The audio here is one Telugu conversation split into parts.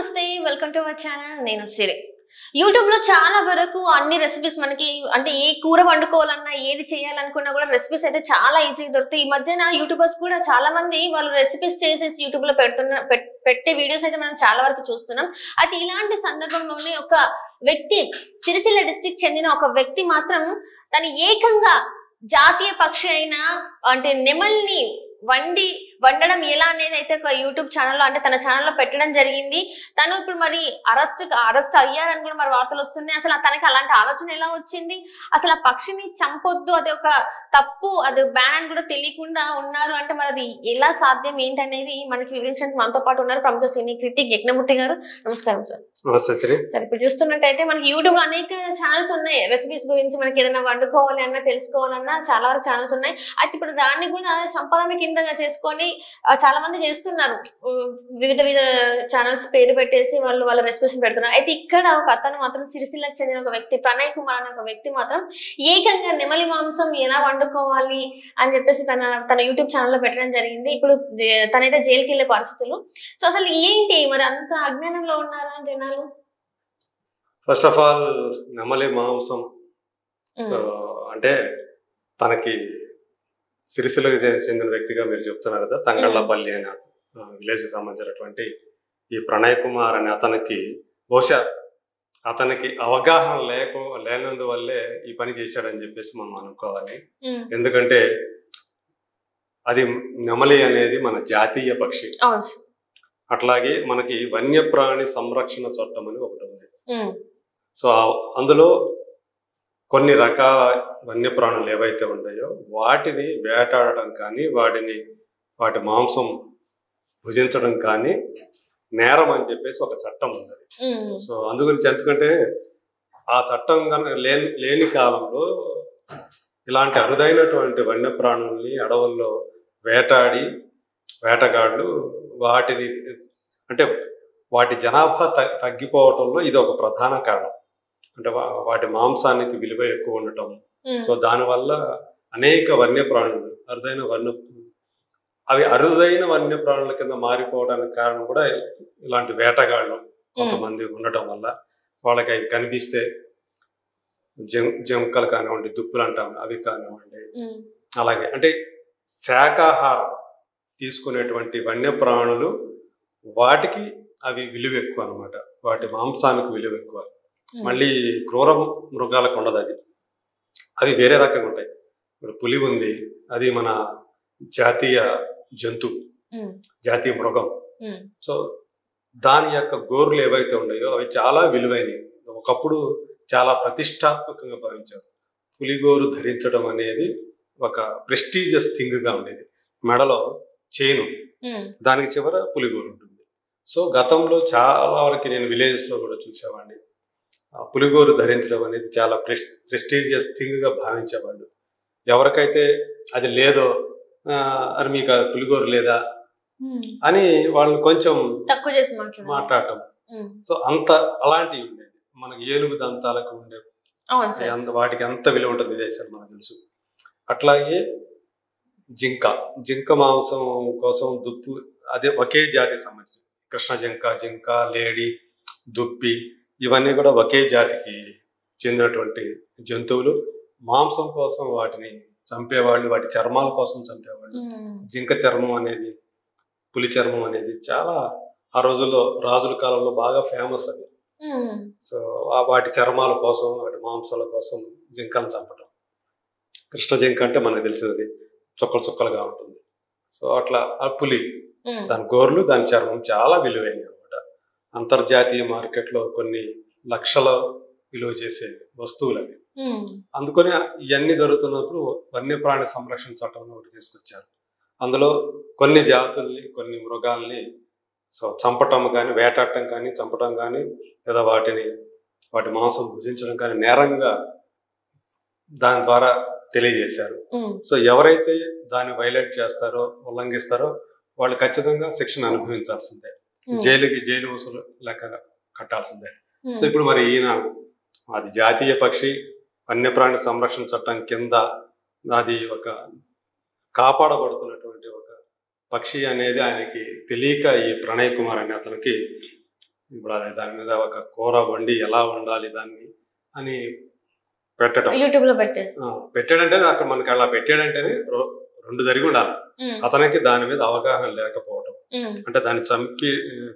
నమస్తే వెల్కమ్ టు అవర్ ఛానల్ నేను సిరి యూట్యూబ్ లో చాలా వరకు అన్ని రెసిపీస్ మనకి అంటే ఏ కూర వండుకోవాలన్నా ఏది చేయాలనుకున్నా కూడా రెసిపీస్ అయితే చాలా ఈజీగా దొరుకుతాయి. ఈ మధ్యన యూట్యూబర్స్ కూడా చాలా మంది వాళ్ళు రెసిపీస్ చేసేసి యూట్యూబ్ లో పెట్టే వీడియోస్ అయితే మనం చాలా వరకు చూస్తున్నాం. అయితే ఇలాంటి సందర్భంలోనే ఒక వ్యక్తి సిరిసిల్ల డిస్ట్రిక్ట్ చెందిన ఒక వ్యక్తి మాత్రం తన ఏకంగా జాతీయ పక్షి అయిన అంటే నెమల్ని వండడం ఎలా అనేది అయితే ఒక యూట్యూబ్ ఛానల్లో అంటే తన ఛానల్లో పెట్టడం జరిగింది. తను ఇప్పుడు మరి అరెస్ట్ అయ్యారని కూడా మరి వార్తలు వస్తున్నాయి. అసలు తనకి అలాంటి ఆలోచన ఎలా వచ్చింది, అసలు ఆ పక్షిని చంపొద్దు, అది ఒక తప్పు, అది బ్యాన్ అని కూడా తెలియకుండా ఉన్నారు అంటే మరి అది ఎలా సాధ్యం ఏంటనేది మనకి వివరించడానికి మనతో పాటు ఉన్నారు ప్రముఖ సినీ క్రిటిక్ యజ్ఞమూర్తి గారు. నమస్కారం సార్. నమస్తే శ్రీ. సార్, ఇప్పుడు చూస్తున్నట్టయితే మనకి యూట్యూబ్ లో అనేక ఛానల్స్ ఉన్నాయి రెసిపీస్ గురించి, మనకి ఏదైనా వండుకోవాలి అన్నా తెలుసుకోవాలన్నా చాలా వరకు ఛానల్స్ ఉన్నాయి. అయితే ఇప్పుడు దాన్ని కూడా సంపాదన కిందగా చేసుకొని చాలా మంది చేస్తున్నారు. వివిధ ఛానల్స్ పేరు పెట్టేసి వాళ్ళ రెసిపీస్ పెడుతున్నారు. అయితే ఇక్కడ ఒక అతను మాత్రం సిరిసిల్లకు చెందిన ఒక వ్యక్తి ప్రణయ్ కుమార్ అనే ఒక వ్యక్తి మాత్రం ఏకంగా నెమలి మాంసం ఎలా వండుకోవాలి అని చెప్పేసి తన యూట్యూబ్ ఛానల్లో పెట్టడం జరిగింది. ఇప్పుడు తనైతే జైలుకి వెళ్ళే పరిస్థితులు. సో అసలు ఏంటి మరి అంత అజ్ఞానంలో ఉన్నారా జనాలు? ఫస్ట్ ఆఫ్ ఆల్ నెమలి మాంసం అంటే తనకి సిరిసిల్లకు చెందిన వ్యక్తిగా మీరు చెప్తున్నారు కదా, తంగళ్ళపల్లి అనే విలేజ్ సంబంధించినటువంటి ఈ ప్రణయ్ కుమార్ అనే అతనికి బహుశా అతనికి అవగాహన లేనందువల్లే ఈ పని చేశాడని చెప్పేసి మనం అనుకోవాలి. ఎందుకంటే అది నెమలి అనేది మన జాతీయ పక్షి. అట్లాగే మనకి వన్యప్రాణి సంరక్షణ చట్టం అని ఒకటి ఉంది. సో అందులో కొన్ని రకాల వన్యప్రాణులు ఏవైతే ఉన్నాయో వాటిని వేటాడటం కానీ వాటి మాంసం భుజించడం కానీ నేరం అని చెప్పేసి ఒక చట్టం ఉంది. సో అందు గురించి ఎందుకంటే ఆ చట్టం కనుక లేని కాలంలో ఇలాంటి అరుదైనటువంటి వన్యప్రాణుల్ని అడవుల్లో వేటగాళ్ళు వాటిని అంటే వాటి జనాభా తగ్గిపోవటంలో ఇది ఒక ప్రధాన కారణం. అంటే వాటి మాంసానికి విలువ ఎక్కువ ఉండటం. సో దానివల్ల అనేక వన్యప్రాణులు అరుదైన వన్యప్రాణుల కింద మారిపోవడానికి కారణం కూడా ఇలాంటి వేటగాళ్ళు కొంతమంది ఉండటం వల్ల వాళ్ళకి అవి కనిపిస్తే జంకలు కానివ్వండి, దుప్పులు అంటాం అవి కానివ్వండి, అలాగే అంటే శాకాహారం తీసుకునేటువంటి వన్యప్రాణులు వాటికి అవి విలువ ఎక్కువ అనమాట. వాటి మాంసానికి విలువ ఎక్కువ. మళ్ళీ క్రూర మృగాలకు ఉండదు అది, అవి వేరే రకంగా ఉంటాయి. ఇప్పుడు పులి ఉంది, అది మన జాతీయ జంతువు, జాతీయ మృగం. సో దాని యొక్క గోర్లు ఏవైతే ఉన్నాయో అవి చాలా విలువైనవి. ఒకప్పుడు చాలా ప్రతిష్టాత్మకంగా భావించారు. పులిగోరు ధరించడం అనేది ఒక ప్రెస్టీజియస్ థింగ్ గా ఉండేది. మెడలో చైను, దానికి చివర పులిగోరు ఉంటుంది. సో గతంలో చాలా వరకు నేను విలేజెస్ లో కూడా చూసేవాడిని. పులిగోరు ధరించడం అనేది చాలా ప్రెస్టీజియస్ థింగ్ గా భావించేవాళ్ళు. ఎవరికైతే అది లేదో అని మీకు పులిగోరు లేదా అని వాళ్ళు కొంచెం తక్కువ చేసి మాట్లాడటం. సో అలాంటివి ఉండేది. మనకి ఏనుగు దంతాలకు ఉండే వాటికి అంత విలువ ఉంటుంది విదేశాలు మనకు తెలుసు. అట్లాగే జింక మాంసం కోసం దుప్పు, అదే ఒకే జాతికి సంబంధించి కృష్ణ జింక, లేడి, దుప్పి ఇవన్నీ కూడా ఒకే జాతికి చెందినటువంటి జంతువులు. మాంసం కోసం వాటిని చంపేవాళ్ళు, వాటి చర్మాల కోసం చంపేవాళ్ళు. జింక చర్మం అనేది, పులి చర్మం అనేది చాలా ఆ రోజుల్లో రాజుల కాలంలో బాగా ఫేమస్ అది. సో వాటి చర్మాల కోసం, వాటి మాంసాల కోసం జింకను చంపటం. కృష్ణ జింక అంటే మనకు తెలిసినది చుక్కలుగా ఉంటుంది. సో అట్లా ఆ పులి, దాని గోర్లు, దాని చర్మం చాలా విలువైనది అనమాట. అంతర్జాతీయ మార్కెట్లో కొన్ని లక్షల విలువ చేసే వస్తువులు అవి. అందుకని ఇవన్నీ జరుగుతున్నప్పుడు వన్యప్రాణి సంరక్షణ చట్టం ఒకటి తీసుకొచ్చారు. అందులో కొన్ని జాతుల్ని, కొన్ని మృగాల్ని చంపటం కానీ, వేటాడటం కానీ, చంపటం కానీ, లేదా వాటి మాంసం భుజించడం కానీ నేరంగా దాని ద్వారా తెలియజేశారు. సో ఎవరైతే దాన్ని వైలేట్ చేస్తారో, ఉల్లంఘిస్తారో వాళ్ళు ఖచ్చితంగా శిక్షణ అనుభవించాల్సిందే, జైలు వసూలు లెక్క కట్టాల్సిందే. సో ఇప్పుడు మరి ఈయన అది జాతీయ పక్షి, వన్యప్రాణి సంరక్షణ చట్టం కింద అది ఒక కాపాడబడుతున్నటువంటి ఒక పక్షి అనేది ఆయనకి తెలియక ఈ ప్రణయ్ కుమార్ అనే అతనికి ఇప్పుడు అది దాని మీద ఒక కూర వండి ఎలా వండాలి దాన్ని అని పెట్టడం. యూట్యూబ్ లో పెట్టారు. పెట్టాడంటే అక్కడ మనకి అలా పెట్టాడంటేనే రెండు జరిగి ఉండాలి. అతనికి దాని మీద అవగాహన లేకపోవటం, అంటే దాన్ని చంపి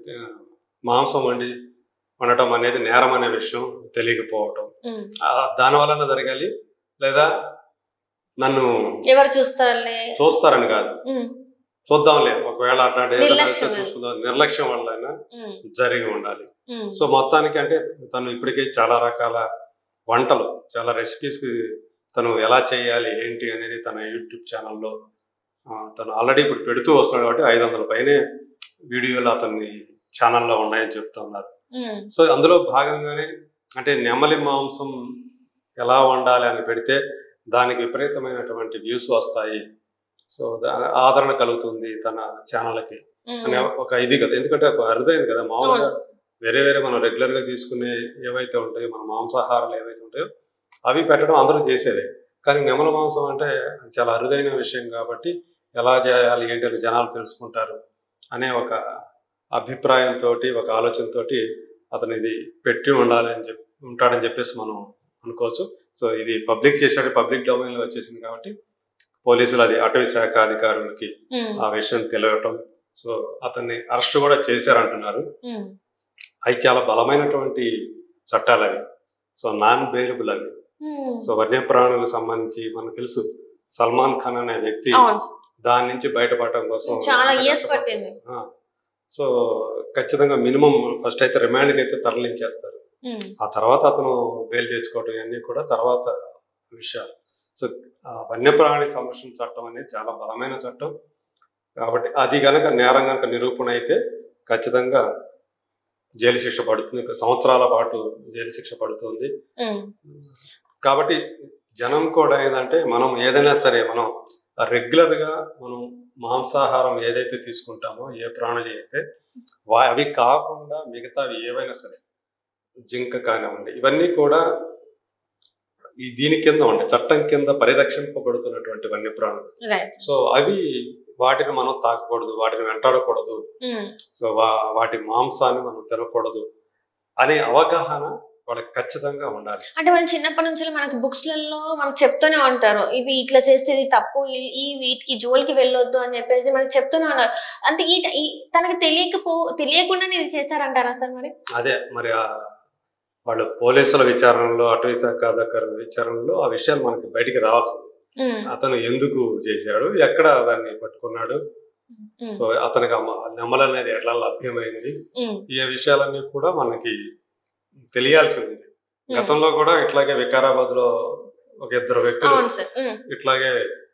మాంసం వండటం అనేది నేరం అనే విషయం తెలియకపోవటం, దాని వలన జరగాలి. లేదా నన్ను ఎవరు చూస్తారని కాదు, చూద్దాంలే ఒకవేళ అట్లాంటి నిర్లక్ష్యం వల్ల జరిగి ఉండాలి. సో మొత్తానికి అంటే తను ఇప్పటికే చాలా రకాల వంటలు, చాలా రెసిపీస్ తను ఎలా చేయాలి ఏంటి అనేది తన యూట్యూబ్ ఛానల్లో తను ఆల్రెడీ ఇప్పుడు పెడుతూ వస్తున్నాడు కాబట్టి 500 పైనే వీడియోలు అతని ఛానల్లో ఉన్నాయని చెప్తున్నారు. సో అందులో భాగంగానే అంటే నెమలి మాంసం ఎలా వండాలి అని పెడితే దానికి విపరీతమైనటువంటి వ్యూస్ వస్తాయి, సో ఆదరణ కలుగుతుంది తన ఛానల్కి అనే ఒక ఇది కదా. ఎందుకంటే అరుదైంది కదా, మామూలుగా వేరే వేరే మనం రెగ్యులర్ గా తీసుకునే ఏవైతే ఉంటాయో, మన మాంసాహారాలు ఏవైతే ఉంటాయో అవి పెట్టడం అందరూ చేసేదే. కానీ నెమల మాంసం అంటే చాలా అరుదైన విషయం కాబట్టి ఎలా చేయాలి ఏంటి అని జనాలు తెలుసుకుంటారు అనే ఒక అభిప్రాయంతో, ఒక ఆలోచనతో అతను ఇది పెట్టి ఉంటాడని చెప్పేసి మనం అనుకోవచ్చు. సో ఇది పబ్లిక్ చేశాడు, పబ్లిక్ డొమైన్ లో వచ్చేసింది కాబట్టి పోలీసులు అది అటవీ శాఖ అధికారులకి ఆ విషయం తెలియటం, సో అతన్ని అరెస్ట్ కూడా చేశారంటున్నారు. అవి చాలా బలమైనటువంటి చట్టాలు అవి, సో నాన్ బెయిలబుల్ అవి. సో వన్యప్రాణులకు సంబంధించి మనకు తెలుసు, సల్మాన్ ఖాన్ అనే వ్యక్తి దాని నుంచి బయటపడటం కోసం చాలా ఇయర్స్ పట్టింది. సో ఖచ్చితంగా మినిమం ఫస్ట్ అయితే రిమాండ్కి అయితే తరలించేస్తారు, ఆ తర్వాత అతను బెయిల్ తెచ్చుకోవటం ఇవన్నీ కూడా తర్వాత విషయాలు. సో వన్యప్రాణి సంరక్షణ చట్టం అనేది చాలా బలమైన చట్టం కాబట్టి అది కనుక నేరం కనుక నిరూపణ అయితే ఖచ్చితంగా జైలు శిక్ష పడుతుంది, సంవత్సరాల పాటు జైలు శిక్ష పడుతుంది. కాబట్టి జనం కూడా ఏంటంటే మనం ఏదైనా సరే మనం రెగ్యులర్ గా మనం మాంసాహారం ఏదైతే తీసుకుంటామో, ఏ ప్రాణులు అయితే అవి కాకుండా మిగతావి ఏవైనా సరే, జింక కానివ్వండి, ఇవన్నీ కూడా దీని కింద ఉంటాయి, చట్టం కింద పరిరక్షింపబడుతున్నటువంటి వన్యప్రాణులు. సో అవి వాటిని మనం తాకకూడదు, వాటిని వెంటాడకూడదు, సో వాటి మాంసాన్ని మనం తినకూడదు అనే అవగాహన వాళ్ళకి ఖచ్చితంగా ఉండాలి. అంటే మనం చిన్నప్పటి నుంచి మనకి బుక్స్ లలో మనకు చెప్తూనే ఉంటారు, ఇవి ఇట్లా చేస్తే ఇది తప్పు, ఈ వీటికి జోలికి వెళ్ళొద్దు అని చెప్పేసి మనకి చెప్తూనే ఉన్నారు. అంటే తనకు తెలియకుండానే ఇది చేశారంటారా సార్? అదే మరి వాళ్ళు పోలీసుల విచారణలో, అటవీ శాఖ అధికారుల విచారణలో ఆ విషయాలు మనకి బయటికి రావాల్సింది. అతను ఎందుకు చేశాడు, ఎక్కడ దాన్ని పట్టుకున్నాడు, సో అతనికి నెమలు అనేది ఎట్లా లభ్యమైంది, ఈ విషయాలన్నీ కూడా మనకి తెలియాల్సి ఉంది. గతంలో కూడా ఇట్లాగే వికారాబాద్ లో ఒక 2 వ్యక్తులు ఇట్లాగే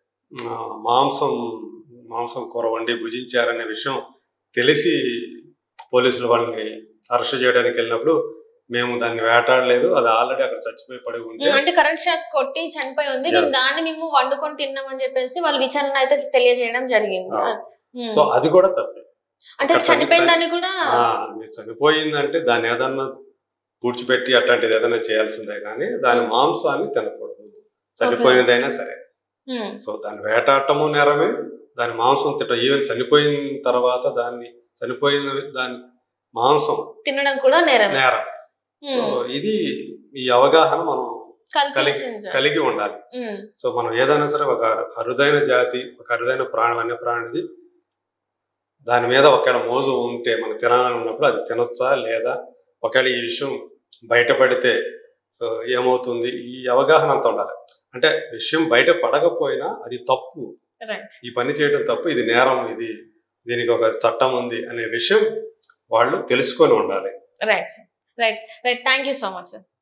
మాంసం కూర వండి భుజించారనే విషయం తెలిసి పోలీసులు వాళ్ళని అరెస్ట్ చేయడానికి వెళ్ళినప్పుడు మేము దాన్ని వేటాడలేదు, అది ఆల్రెడీ అక్కడ చచ్చిపోయి పడి ఉంటే, అంటే కరెంట్ షాక్ కొట్టి చనిపోయి ఉంది, దాన్ని మేము వండుకొని తిన్నామని చెప్పేసి వాళ్ళు విచారణ అయితే తెలియజేయడం జరిగింది. సో అది కూడా తప్పే. అంటే చనిపోయిందని కూడా, మీరు చనిపోయిందంటే దాన్ని ఏదన్నా పూడ్చిపెట్టి అట్లాంటిది ఏదైనా చేయాల్సిందే కానీ దాని మాంసాన్ని తినకూడదు, చనిపోయినదైనా సరే. సో దాన్ని వేటాడటము నేరమే, దాని మాంసం తినడం, ఈవెన్ చనిపోయిన తర్వాత దాని మాంసం తినడం కూడా నేరం. సో ఇది ఈ అవగాహన మనం కలిగి ఉండాలి. సో మనం ఏదైనా సరే ఒక అరుదైన జాతి, ఒక అరుదైన వన్యప్రాణిది, దాని మీద ఒకవేళ మోజు ఉంటే మనం తినాలని ఉన్నప్పుడు అది తినొచ్చా లేదా, ఒకవేళ ఈ విషయం బయటపడితే ఏమవుతుంది, ఈ అవగాహన అంతా ఉండాలి. అంటే విషయం బయట పడకపోయినా అది తప్పు, ఈ పని చేయడం తప్పు, ఇది నేరం, దీనికి ఒక చట్టం ఉంది అనే విషయం వాళ్ళు తెలుసుకొని ఉండాలి. Right right right thank you so much sir.